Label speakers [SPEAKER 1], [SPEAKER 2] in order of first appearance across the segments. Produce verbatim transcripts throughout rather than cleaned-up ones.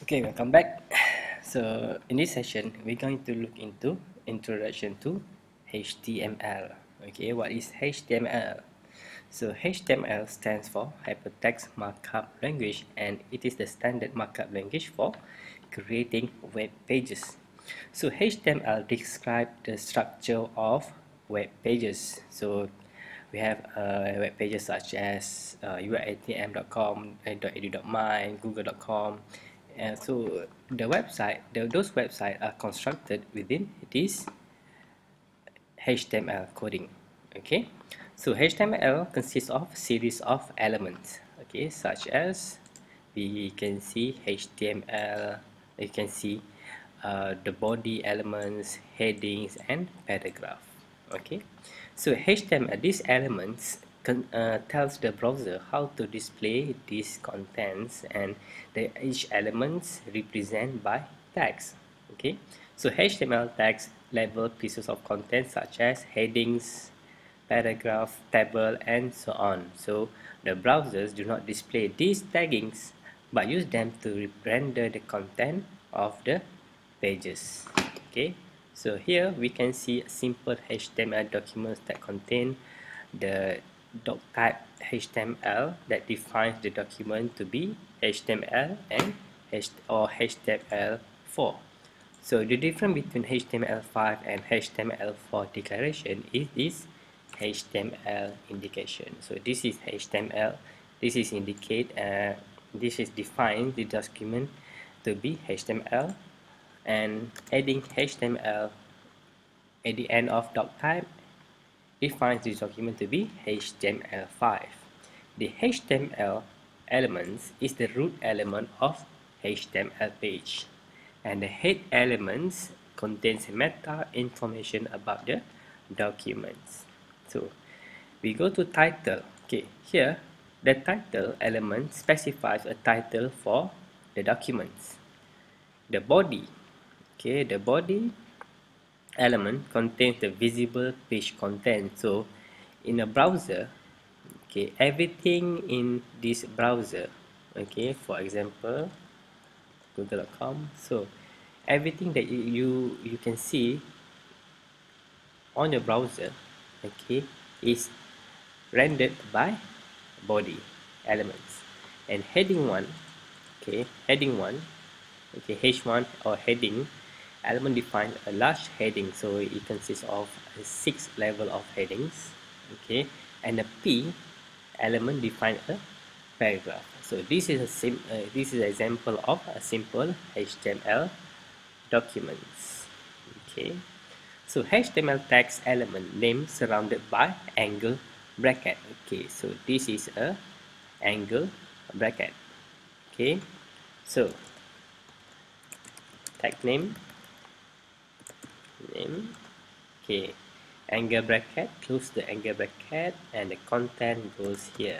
[SPEAKER 1] Okay, welcome back. So in this session, we're going to look into introduction to H T M L. Okay, what is H T M L? So H T M L stands for Hypertext Markup Language, and it is the standard markup language for creating web pages. So H T M L describes the structure of web pages. So we have uh, web pages such as uh, u r a t m dot com, .edu dot my, google dot com. And so the website, the, those websites are constructed within this H T M L coding. Okay, so H T M L consists of series of elements. Okay, such as we can see H T M L. You can see uh, the body elements, headings, and paragraph. Okay, so H T M L, these elements can, uh, tells the browser how to display these contents, and the each elements represent by tags. Okay, so H T M L tags label pieces of content such as headings, paragraph, table, and so on. So the browsers do not display these taggings but use them to render the content of the pages. Okay, so here we can see a simple H T M L documents that contain the doc type H T M L that defines the document to be H T M L and H or H T M L four. So the difference between H T M L five and H T M L four declaration is this H T M L indication. So this is H T M L. This is indicate. Uh, this is define the document to be H T M L, and adding H T M L at the end of doc type defines this document to be H T M L five. The H T M L elements is the root element of H T M L page, and the head elements contains meta information about the documents. So we go to title. Okay, here the title element specifies a title for the documents. The body, okay, the body element contains the visible page content. So in a browser, okay, everything in this browser, okay, for example google dot com, so everything that you, you you can see on your browser, okay, is rendered by body elements. And heading one, okay, heading one, okay, H one or heading element defines a large heading, so it consists of six level of headings, okay, and a P element defines a paragraph. So this is a sim uh, this is an example of a simple H T M L documents. Okay, so H T M L text element name surrounded by angle bracket. Okay, so this is a angle bracket. Okay, so tag name name okay, angle bracket, close the angle bracket, and the content goes here.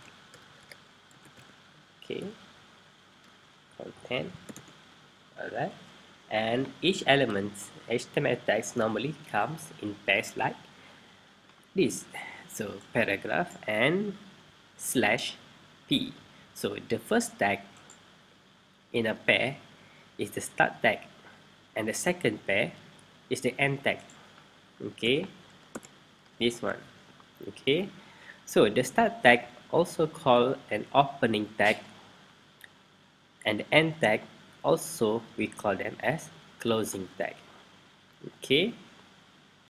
[SPEAKER 1] Okay, content, alright, and each element H T M L text normally comes in pairs like this. So paragraph and slash p. So the first tag in a pair is the start tag, and the second pair is the end tag. Okay, this one. Okay, so the start tag also called an opening tag, and the end tag also we call them as closing tag. Okay,